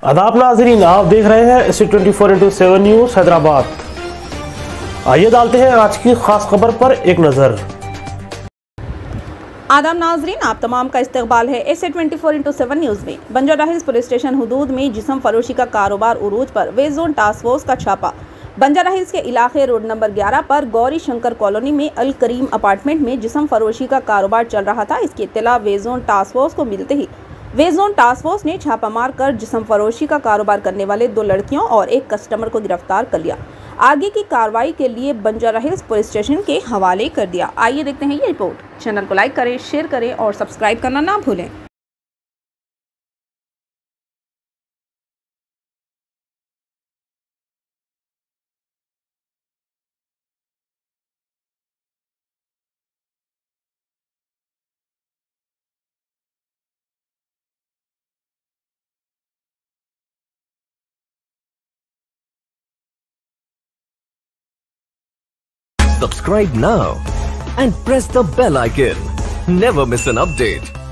आदाब नाज़रीन, आप देख रहे हैं IC24x7 न्यूज़ हैदराबाद। आइए डालते हैं आज की खास खबर पर एक नज़र। आदाब नाज़रीन, आप तमाम का इस्तकबाल है IC24x7 न्यूज़ में। बंजारा हिल्स पुलिस स्टेशन हुदूद में जिस्म फरोशी का कारोबार उरूज पर वेज जोन टास्क फोर्स का छापा। बंजारा हिल्स के इलाके रोड नंबर 11 पर गौरी शंकर कॉलोनी में अल करीम अपार्टमेंट में जिस्म फरोशी का कारोबार चल रहा था। इसकी इत्तला वेज जोन टास्क फोर्स को मिलते ही वेज जोन टास्क फोर्स ने छापा मार कर जिस्म फरोशी का कारोबार करने वाले 2 लड़कियों और एक कस्टमर को गिरफ्तार कर लिया। आगे की कार्रवाई के लिए बंजारा हिल्स पुलिस स्टेशन के हवाले कर दिया। आइए देखते हैं ये रिपोर्ट। चैनल को लाइक करें, शेयर करें और सब्सक्राइब करना ना भूलें। Subscribe now and press the bell icon. Never miss an update.